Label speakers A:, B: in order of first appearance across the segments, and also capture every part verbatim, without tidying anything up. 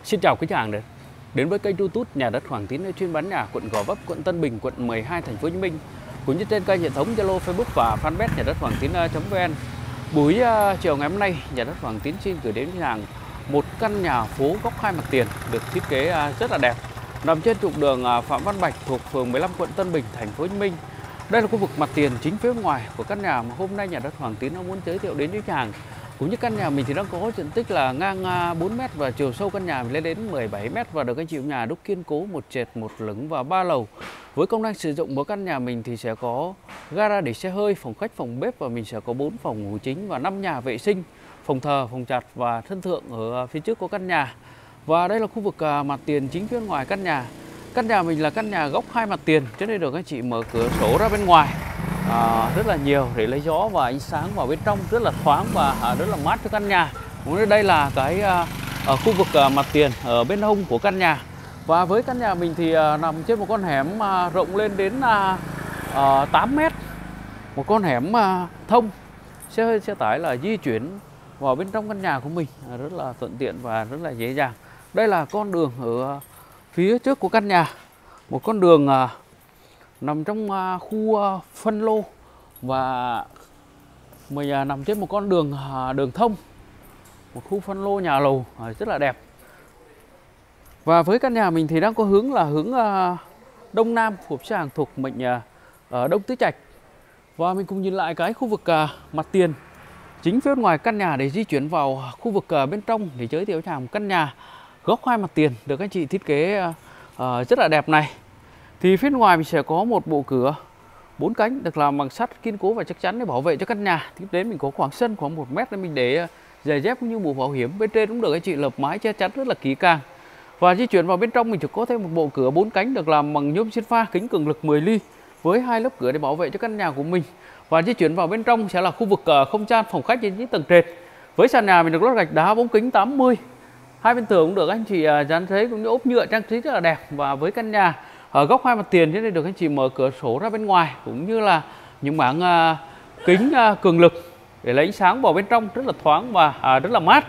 A: Xin chào quý khách hàng đến với kênh YouTube Nhà đất Hoàng Tín, chuyên bán nhà quận Gò Vấp, quận Tân Bình, quận mười hai, thành phố Hồ Chí Minh, cũng như trên kênh hệ thống Zalo, Facebook và fanpage Nhà đất Hoàng Tín.vn. Buổi uh, chiều ngày hôm nay, Nhà đất Hoàng Tín xin gửi đến khách hàng một căn nhà phố góc hai mặt tiền được thiết kế uh, rất là đẹp, nằm trên trục đường uh, Phạm Văn Bạch thuộc phường mười lăm, quận Tân Bình, thành phố Hồ Chí Minh. Đây là khu vực mặt tiền chính phía ngoài của căn nhà mà hôm nay Nhà đất Hoàng Tín muốn giới thiệu đến khách hàng. Cũng như căn nhà mình thì đang có diện tích là ngang bốn mét và chiều sâu căn nhà lên đến mười bảy mét và được anh chị nhà đúc kiên cố, một trệt, một lửng và ba lầu. Với công năng sử dụng của căn nhà mình thì sẽ có gara để xe hơi, phòng khách, phòng bếp, và mình sẽ có bốn phòng ngủ chính và năm nhà vệ sinh, phòng thờ, phòng giặt và sân thượng ở phía trước của căn nhà. Và đây là khu vực mặt tiền chính phía ngoài căn nhà. Căn nhà mình là căn nhà góc hai mặt tiền, cho nên được anh chị mở cửa sổ ra bên ngoài À, rất là nhiều để lấy gió và ánh sáng vào bên trong, rất là thoáng và à, rất là mát cho căn nhà. Cũng đây là cái à, ở khu vực à, mặt tiền ở bên hông của căn nhà. Và với căn nhà mình thì à, nằm trên một con hẻm à, rộng lên đến à, à, tám mét, một con hẻm à, thông, xe hơi xe tải là di chuyển vào bên trong căn nhà của mình à, rất là thuận tiện và rất là dễ dàng. Đây là con đường ở phía trước của căn nhà, một con đường à, nằm trong uh, khu uh, phân lô, và mình uh, nằm trên một con đường uh, đường thông, một khu phân lô nhà lầu uh, rất là đẹp. Và với căn nhà mình thì đang có hướng là hướng uh, đông nam, thuộc sàng thuộc mệnh uh, ở Đông Tứ Trạch. Và mình cùng nhìn lại cái khu vực uh, mặt tiền chính phía ngoài căn nhà để di chuyển vào khu vực uh, bên trong để giới thiệu cho hàng căn nhà góc hai mặt tiền được anh chị thiết kế uh, uh, rất là đẹp này. Thì phía ngoài mình sẽ có một bộ cửa bốn cánh được làm bằng sắt kiên cố và chắc chắn để bảo vệ cho căn nhà. Tiếp đến mình có khoảng sân khoảng một mét để mình để giày dép cũng như mũ bảo hiểm. Bên trên cũng được anh chị lợp mái che chắn rất là kỹ càng. Và di chuyển vào bên trong mình chỉ có thêm một bộ cửa bốn cánh được làm bằng nhôm xin pha, kính cường lực mười ly với hai lớp cửa để bảo vệ cho căn nhà của mình. Và di chuyển vào bên trong sẽ là khu vực không gian phòng khách trên những tầng trệt. Với sàn nhà mình được lót gạch đá bóng kính tám mươi. Hai bên tường cũng được anh chị dán giấy cũng như ốp nhựa trang trí rất là đẹp. Và với căn nhà ở góc hai mặt tiền thế nên được anh chị mở cửa sổ ra bên ngoài, cũng như là những mảng uh, kính uh, cường lực để lấy ánh sáng vào bên trong rất là thoáng và uh, rất là mát.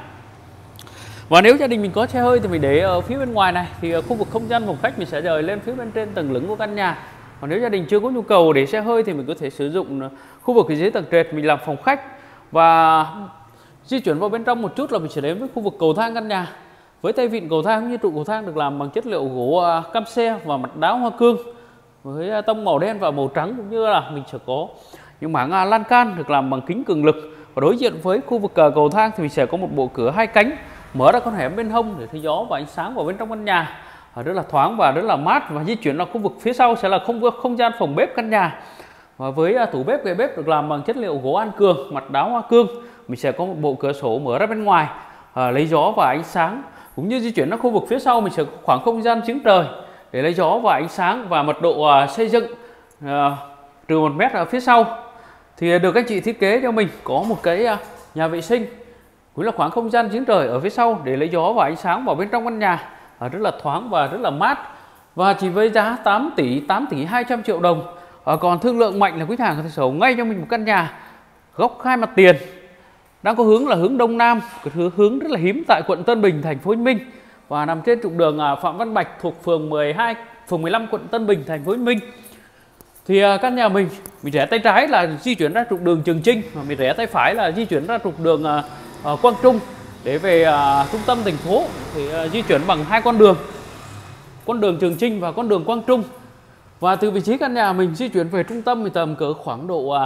A: Và nếu gia đình mình có xe hơi thì mình để ở phía bên ngoài này, thì uh, khu vực không gian phòng khách mình sẽ rời lên phía bên trên tầng lửng của căn nhà. Còn nếu gia đình chưa có nhu cầu để xe hơi thì mình có thể sử dụng uh, khu vực dưới tầng trệt mình làm phòng khách. Và di chuyển vào bên trong một chút là mình sẽ đến với khu vực cầu thang căn nhà. Với tay vịn cầu thang cũng như trụ cầu thang được làm bằng chất liệu gỗ cam xe và mặt đá hoa cương với tông màu đen và màu trắng, cũng như là mình sẽ có những mảng lan can được làm bằng kính cường lực. Và đối diện với khu vực cầu thang thì mình sẽ có một bộ cửa hai cánh mở ra con hẻm bên hông để thấy gió và ánh sáng vào bên trong căn nhà rất là thoáng và rất là mát. Và di chuyển vào khu vực phía sau sẽ là không không gian phòng bếp căn nhà, và với tủ bếp, kệ bếp được làm bằng chất liệu gỗ an cường, mặt đá hoa cương. Mình sẽ có một bộ cửa sổ mở ra bên ngoài à, lấy gió và ánh sáng. Cũng như di chuyển đến khu vực phía sau mình sẽ có khoảng không gian giếng trời để lấy gió và ánh sáng. Và mật độ uh, xây dựng uh, trừ một mét ở phía sau thì được các chị thiết kế cho mình có một cái uh, nhà vệ sinh cũng là khoảng không gian giếng trời ở phía sau để lấy gió và ánh sáng vào bên trong căn nhà uh, rất là thoáng và rất là mát. Và chỉ với giá tám tỷ hai trăm triệu đồng, uh, còn thương lượng mạnh là quý hàng có thể sở hữu ngay cho mình một căn nhà góc hai mặt tiền đang có hướng là hướng đông nam, cái hướng rất là hiếm tại quận Tân Bình, thành phố Hồ Chí Minh, và nằm trên trục đường Phạm Văn Bạch thuộc phường mười hai, phường mười lăm, quận Tân Bình, thành phố Hồ Chí Minh. Thì căn nhà mình mình rẽ tay trái là di chuyển ra trục đường Trường Chinh, và mình rẽ tay phải là di chuyển ra trục đường uh, Quang Trung để về uh, trung tâm thành phố. Thì uh, di chuyển bằng hai con đường, con đường Trường Chinh và con đường Quang Trung. Và từ vị trí căn nhà mình di chuyển về trung tâm thì tầm cỡ khoảng độ uh,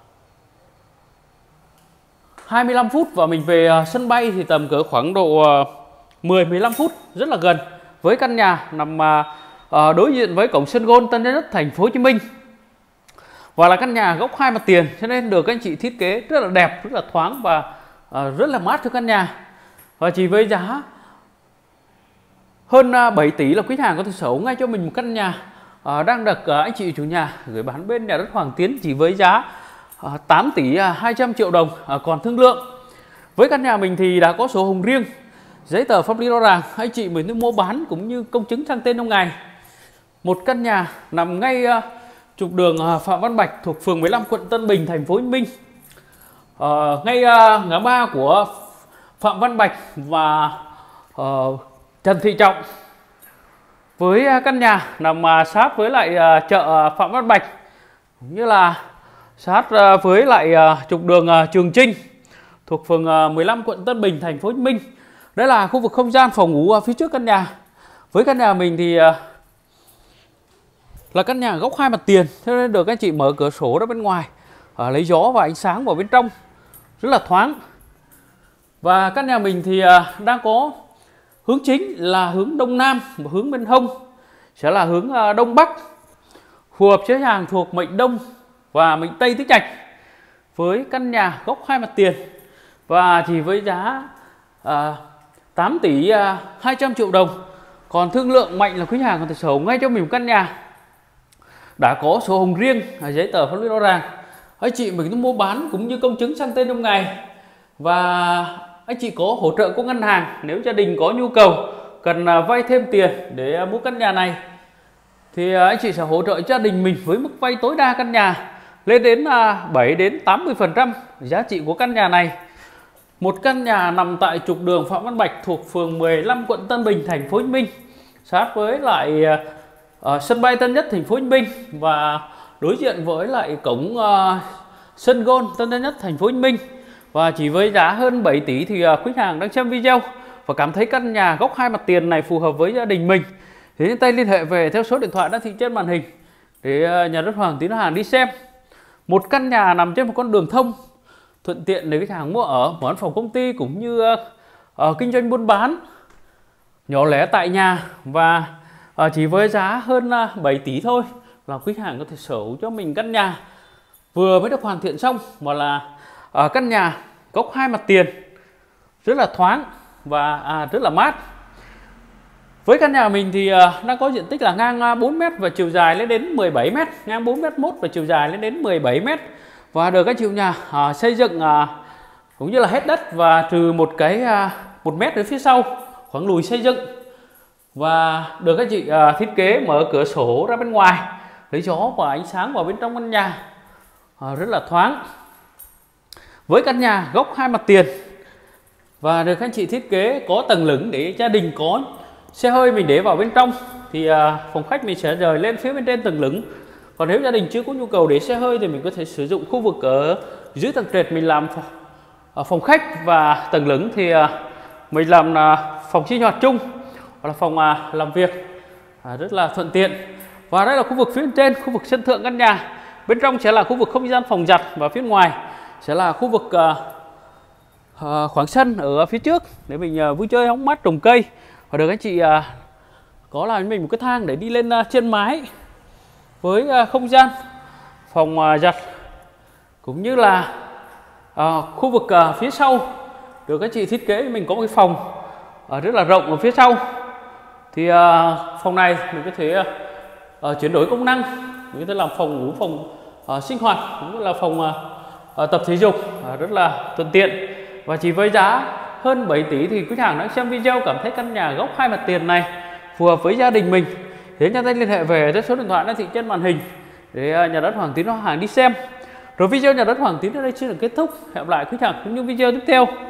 A: hai mươi lăm phút, và mình về uh, sân bay thì tầm cỡ khoảng độ uh, mười đến mười lăm phút, rất là gần. Với căn nhà nằm uh, uh, đối diện với cổng sân golf Tân Sơn Nhất, thành phố Hồ Chí Minh, và là căn nhà góc hai mặt tiền, cho nên được các anh chị thiết kế rất là đẹp, rất là thoáng và uh, rất là mát cho căn nhà. Và chỉ với giá hơn uh, bảy tỷ là quý hàng có thể sở hữu ngay cho mình một căn nhà uh, đang được uh, anh chị chủ nhà gửi bán bên Nhà đất Hoàng Tín chỉ với giá tám tỷ hai trăm triệu đồng, còn thương lượng. Với căn nhà mình thì đã có sổ hồng riêng, giấy tờ pháp lý rõ ràng, anh chị mình mua bán cũng như công chứng sang tên trong ngày. Một căn nhà nằm ngay uh, trục đường uh, Phạm Văn Bạch thuộc phường mười lăm, quận Tân Bình, thành phố Hồ Chí Minh, uh, ngay uh, ngã ba của Phạm Văn Bạch và uh, Trần Thị Trọng với căn nhà nằm sát với lại chợ Phạm Văn Bạch, cũng như là sát với lại trục đường Trường Chinh thuộc phường mười lăm quận Tân Bình, thành phố Hồ Chí Minh. Đây là khu vực không gian phòng ngủ phía trước căn nhà. Với căn nhà mình thì là căn nhà góc hai mặt tiền, cho nên được các chị mở cửa sổ ra bên ngoài, lấy gió và ánh sáng vào bên trong rất là thoáng. Và căn nhà mình thì đang có hướng chính là hướng Đông Nam và hướng bên hông sẽ là hướng Đông Bắc, phù hợp với hàng thuộc mệnh Đông và mệnh Tây Tứ Trạch. Với căn nhà góc hai mặt tiền và chỉ với giá à, tám tỷ hai trăm triệu đồng. Còn thương lượng mạnh là quý hàng có thể sở hữu ngay cho mình một căn nhà đã có sổ hồng riêng, giấy tờ pháp lý rõ ràng. Anh chị mình mua bán cũng như công chứng sang tên trong ngày. Và anh chị có hỗ trợ của ngân hàng nếu gia đình có nhu cầu cần vay thêm tiền để mua căn nhà này, thì anh chị sẽ hỗ trợ gia đình mình với mức vay tối đa căn nhà lên đến bảy đến tám mươi phần trăm giá trị của căn nhà này. Một căn nhà nằm tại trục đường Phạm Văn Bạch thuộc phường mười lăm quận Tân Bình, thành phố Hồ Chí Minh, sát với lại uh, sân bay Tân Nhất, thành phố Hồ Chí Minh, và đối diện với lại cổng uh, sân golf Tân Nhất, thành phố Hồ Chí Minh. Và chỉ với giá hơn bảy tỷ thì uh, quý hàng đang xem video và cảm thấy căn nhà góc hai mặt tiền này phù hợp với gia đình mình thì nhanh tay liên hệ về theo số điện thoại đang thị trên màn hình để uh, nhà đất Hoàng Tín Hàng đi xem. Một căn nhà nằm trên một con đường thông thuận tiện để khách hàng mua ở, mở văn phòng công ty cũng như uh, uh, kinh doanh buôn bán nhỏ lẻ tại nhà. Và uh, chỉ với giá hơn uh, bảy tỷ thôi là khách hàng có thể sở hữu cho mình căn nhà vừa mới được hoàn thiện xong, mà là uh, căn nhà góc hai mặt tiền rất là thoáng và à, rất là mát. Với căn nhà mình thì uh, đang có diện tích là ngang uh, bốn mét và chiều dài lên đến mười bảy mét, ngang bốn mét mốt và chiều dài lên đến mười bảy mét. Và được các chủ nhà uh, xây dựng uh, cũng như là hết đất và trừ một cái uh, một mét ở phía sau khoảng lùi xây dựng, và được các chị uh, thiết kế mở cửa sổ ra bên ngoài lấy gió và ánh sáng vào bên trong căn nhà uh, rất là thoáng. Với căn nhà góc hai mặt tiền và được các anh chị thiết kế có tầng lửng để gia đình có xe hơi mình để vào bên trong, thì uh, phòng khách mình sẽ rời lên phía bên trên tầng lửng. Còn nếu gia đình chưa có nhu cầu để xe hơi thì mình có thể sử dụng khu vực ở dưới tầng trệt mình làm phòng khách, và tầng lửng thì mình làm phòng sinh hoạt chung hoặc là phòng làm việc rất là thuận tiện. Và đây là khu vực phía bên trên, khu vực sân thượng căn nhà. Bên trong sẽ là khu vực không gian phòng giặt, và phía ngoài sẽ là khu vực khoảng sân ở phía trước để mình vui chơi hóng mát trồng cây. Và được anh chị có làm cho mình một cái thang để đi lên trên mái với không gian phòng giặt cũng như là à, khu vực à, phía sau được các chị thiết kế mình có một cái phòng à, rất là rộng ở phía sau. Thì à, phòng này mình có thể à, chuyển đổi công năng, mình có thể làm phòng ngủ, phòng à, sinh hoạt cũng như là phòng à, à, tập thể dục à, rất là thuận tiện. Và chỉ với giá hơn bảy tỷ thì quý hàng đang xem video cảm thấy căn nhà góc hai mặt tiền này phù hợp với gia đình mình thì nhanh tay liên hệ về tới số điện thoại đang thị trên màn hình để nhà đất Hoàng Tín Hàng đi xem. Rồi video nhà đất Hoàng Tín ở đây chưa được kết thúc. Hẹn gặp lại quý hàng trong những video tiếp theo.